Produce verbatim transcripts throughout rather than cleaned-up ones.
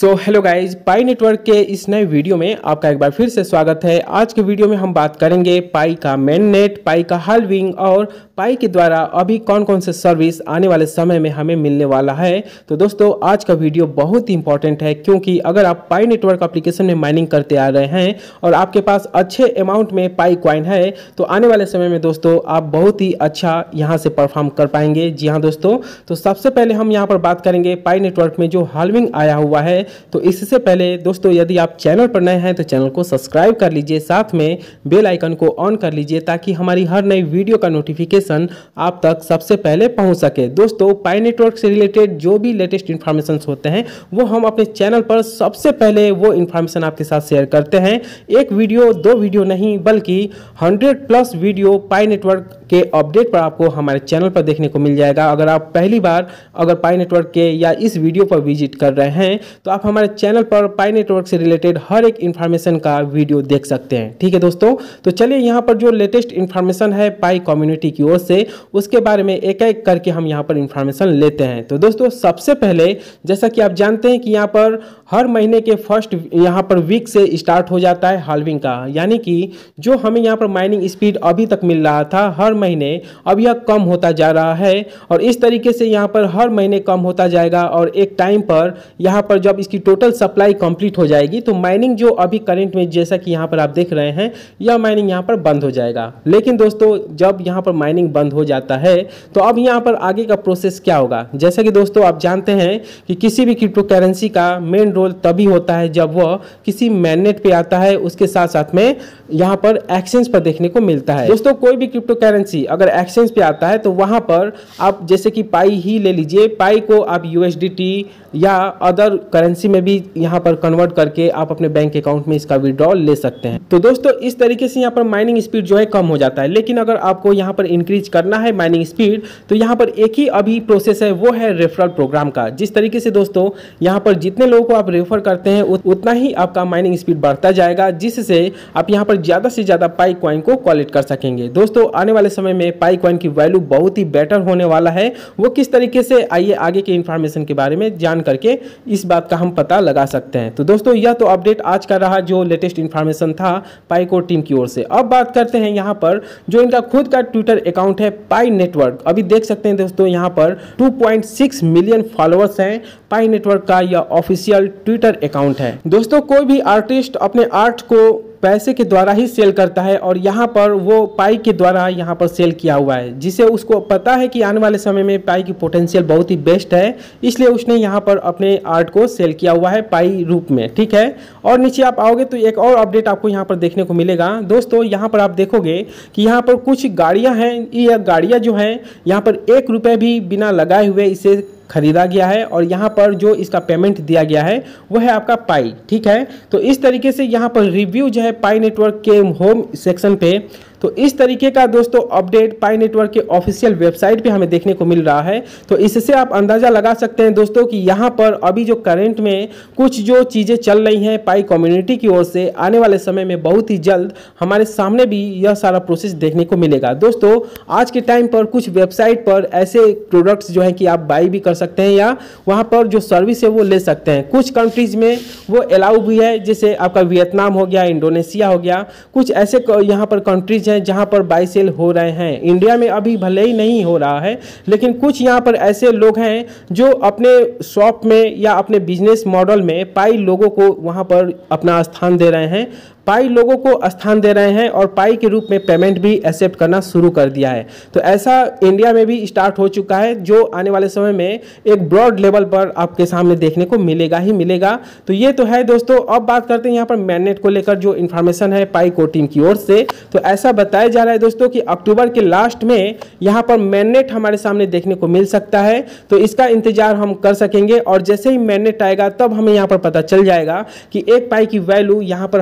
सो hello guys, pi network के इस नए वीडियो में आपका एक बार फिर से स्वागत है। आज के वीडियो में हम बात करेंगे पाई का मेन नेट, पाई का हाल्विंग और पाई के द्वारा अभी कौन कौन से सर्विस आने वाले समय में हमें मिलने वाला है। तो दोस्तों आज का वीडियो बहुत ही इंपॉर्टेंट है, क्योंकि अगर आप पाई नेटवर्क एप्लीकेशन में माइनिंग करते आ रहे हैं और आपके पास अच्छे अमाउंट में पाई कॉइन है तो आने वाले समय में दोस्तों आप बहुत ही अच्छा यहाँ से परफॉर्म कर पाएंगे। जी हाँ दोस्तों, तो सबसे पहले हम यहाँ पर बात करेंगे पाई नेटवर्क में जो हाल्विंग आया हुआ है। तो इससे पहले दोस्तों यदि आप चैनल पर नए हैं तो चैनल को सब्सक्राइब कर लीजिए, साथ में बेल आइकन को ऑन कर लीजिए ताकि हमारी हर नई वीडियो का नोटिफिकेशन आप तक सबसे पहले पहुंच सके। दोस्तों पाई नेटवर्क से रिलेटेड जो भी लेटेस्ट इन्फॉर्मेशन होते हैं वो हम अपने चैनल पर सबसे पहले वो इन्फॉर्मेशन आपके साथ शेयर करते हैं। एक वीडियो दो वीडियो नहीं बल्कि hundred plus video pi network के अपडेट पर आपको हमारे चैनल पर देखने को मिल जाएगा। अगर आप पहली बार अगर पाई नेटवर्क के या इस वीडियो पर विजिट कर रहे हैं तो आप हमारे चैनल पर पाई नेटवर्क से रिलेटेड हर एक इन्फॉर्मेशन का वीडियो देख सकते हैं। ठीक है दोस्तों, तो चलिए यहाँ पर जो लेटेस्ट इन्फॉर्मेशन है पाई कम्युनिटी की ओर से उसके बारे में एक एक करके हम यहाँ पर इन्फॉर्मेशन लेते हैं। तो दोस्तों सबसे पहले जैसा कि आप जानते हैं कि यहाँ पर हर महीने के फर्स्ट यहाँ पर वीक से स्टार्ट हो जाता है हाल्विंग का, यानी कि जो हमें यहाँ पर माइनिंग स्पीड अभी तक मिल रहा था हर महीने अब यह कम होता जा रहा है और इस तरीके से यहाँ पर हर महीने कम होता जाएगा और एक टाइम पर यहाँ पर जब इसकी टोटल सप्लाई कंप्लीट हो जाएगी तो माइनिंग जो अभी करंट में जैसा कि यहाँ पर आप देख रहे हैं यह माइनिंग यहाँ पर बंद हो जाएगा। लेकिन दोस्तों जब यहाँ पर माइनिंग बंद हो जाता है तो अब यहाँ पर आगे का प्रोसेस क्या होगा। जैसा कि दोस्तों आप जानते हैं कि किसी भी क्रिप्टो करेंसी का मेन रोल तभी होता है जब वह किसी मैननेट पे आता है, उसके साथ साथ में यहाँ पर एक्सचेंज पर देखने को मिलता है। दोस्तों कोई भी क्रिप्टो करेंसी अगर एक्सचेंज पे आता है तो वहाँ पर आप जैसे कि पाई ही ले लीजिए, पाई को आप यूएसडीटी या अदर करेंसी में भी यहाँ पर कन्वर्ट करके आप अपने बैंक अकाउंट में इसका विड्रॉल ले सकते हैं। तो दोस्तों इस तरीके से यहाँ पर माइनिंग स्पीड जो है कम हो जाता है। लेकिन अगर आपको यहाँ पर इंक्रीज करना है माइनिंग स्पीड तो यहाँ पर एक ही अभी प्रोसेस है, वो है रेफरल प्रोग्राम का। जिस तरीके से दोस्तों यहाँ पर जितने लोगों को आप रेफर करते हैं उतना ही आपका माइनिंग स्पीड बढ़ता जाएगा, जिससे आप यहाँ पर ज़्यादा से ज़्यादा पाई कॉइन को कलेक्ट कर सकेंगे। दोस्तों आने वाले समय में पाई कॉइन की वैल्यू बहुत ही बेटर होने वाला है। वो किस तरीके से, आइए आगे के इन्फॉर्मेशन के बारे में जान करके इस बात का हम पता लगा सकते हैं। तो दोस्तों यह तो अपडेट आज का रहा जो लेटेस्ट इन्फॉर्मेशन था पाई कोर टीम की ओर से। अब बात करते हैं यहाँ पर जो इनका खुद का ट्विटर अकाउंट है पाई नेटवर्क। अभी देख सकते हैं दोस्तों यहाँ पर two point six million followers हैं। पाई नेटवर्क का यह ऑफिशियल ट्विटर अकाउंट है। दोस्तों कोई भी आर्टिस्ट अपने आर्ट को पैसे के द्वारा ही सेल करता है और यहाँ पर वो पाई के द्वारा यहाँ पर सेल किया हुआ है, जिसे उसको पता है कि आने वाले समय में पाई की पोटेंशियल बहुत ही बेस्ट है, इसलिए उसने यहाँ पर अपने आर्ट को सेल किया हुआ है पाई रूप में। ठीक है, और नीचे आप आओगे तो एक और अपडेट आपको यहाँ पर देखने को मिलेगा। दोस्तों यहाँ पर आप देखोगे कि यहाँ पर कुछ गाड़ियाँ हैं, ये गाड़ियाँ जो हैं यहाँ पर एक रुपये भी बिना लगाए हुए इसे खरीदा गया है और यहाँ पर जो इसका पेमेंट दिया गया है वो है आपका पाई। ठीक है, तो इस तरीके से यहाँ पर रिव्यू जो है पाई नेटवर्क के होम सेक्शन पे, तो इस तरीके का दोस्तों अपडेट पाई नेटवर्क के ऑफिशियल वेबसाइट पे हमें देखने को मिल रहा है। तो इससे आप अंदाज़ा लगा सकते हैं दोस्तों कि यहाँ पर अभी जो करंट में कुछ जो चीज़ें चल रही हैं पाई कम्युनिटी की ओर से, आने वाले समय में बहुत ही जल्द हमारे सामने भी यह सारा प्रोसेस देखने को मिलेगा। दोस्तों आज के टाइम पर कुछ वेबसाइट पर ऐसे प्रोडक्ट्स जो हैं कि आप बाई भी कर सकते हैं या वहाँ पर जो सर्विस है वो ले सकते हैं। कुछ कंट्रीज में वो अलाउ भी है, जैसे आपका वियतनाम हो गया, इंडोनेशिया हो गया, कुछ ऐसे यहाँ पर कंट्रीज जहां पर बाई सेल हो रहे हैं। इंडिया में अभी भले ही नहीं हो रहा है, लेकिन कुछ यहां पर ऐसे लोग हैं जो अपने शॉप में या अपने बिजनेस मॉडल में पाई लोगों को वहां पर अपना स्थान दे रहे हैं, पाई लोगों को स्थान दे रहे हैं और पाई के रूप में पेमेंट भी एक्सेप्ट करना शुरू कर दिया है। तो ऐसा इंडिया में भी स्टार्ट हो चुका है, जो आने वाले समय में एक ब्रॉड लेवल पर आपके सामने देखने को मिलेगा ही मिलेगा। तो ये तो है दोस्तों। अब बात करते हैं यहाँ पर मैननेट को लेकर जो इन्फॉर्मेशन है पाई कोर टीम की ओर से। तो ऐसा बताया जा रहा है दोस्तों कि अक्टूबर के लास्ट में यहाँ पर मैननेट हमारे सामने देखने को मिल सकता है, तो इसका इंतजार हम कर सकेंगे और जैसे ही मैननेट आएगा तब हमें यहाँ पर पता चल जाएगा कि एक पाई की वैल्यू यहाँ पर हमें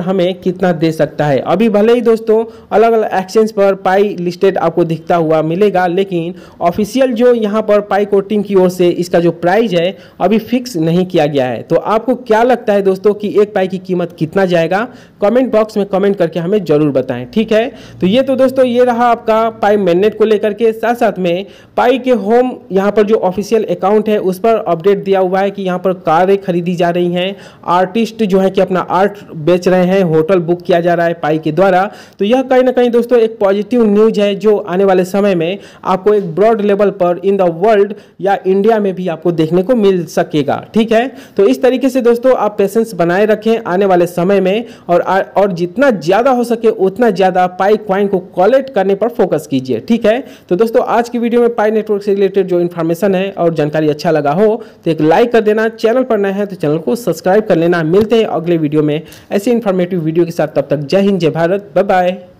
कितना दे सकता है। अभी भले ही दोस्तों अलग अलग एक्सचेंज पर पाई लिस्टेड आपको दिखता हुआ मिलेगा, लेकिन ऑफिशियल जो यहाँ पर पाई कोड टीम की ओर से इसका जो प्राइस है अभी फिक्स नहीं किया गया है। तो आपको क्या लगता है दोस्तों कि एक पाई की कीमत कितना जाएगा? कमेंट बॉक्स में कमेंट करके हमें जरूर बताएं, ठीक है। तो ये तो दोस्तों ये रहा आपका पाई मेननेट को लेकर के। साथ साथ में पाई के होम यहाँ पर जो ऑफिशियल अकाउंट है उस पर अपडेट दिया हुआ है कि यहाँ पर कारें खरीदी जा रही हैं, आर्टिस्ट जो है कि अपना आर्ट बेच रहे हैं, होटल बुक किया जा रहा है पाई के द्वारा। तो यह कहीं ना कहीं दोस्तों एक पॉजिटिव न्यूज है जो आने वाले समय में आपको एक ब्रॉड लेवल पर इन द वर्ल्ड या इंडिया में भी आपको देखने को मिल सकेगा, ठीक है। तो इस तरीके से दोस्तों आप पेशेंस बनाए रखें आने वाले समय में, और और जितना ज्यादा हो सके उतना ज्यादा पाई कॉइन को कलेक्ट करने पर फोकस कीजिए, ठीक है। तो दोस्तों आज की वीडियो में पाई नेटवर्क से रिलेटेड जो इन्फॉर्मेशन है और जानकारी अच्छा लगा हो तो एक लाइक कर देना, चैनल पर नए हैं तो चैनल को सब्सक्राइब कर लेना। मिलते हैं अगले वीडियो में ऐसे इन्फॉर्मेटिव वीडियो के साथ, तब तक जय हिंद जय भारत, बाय बाय।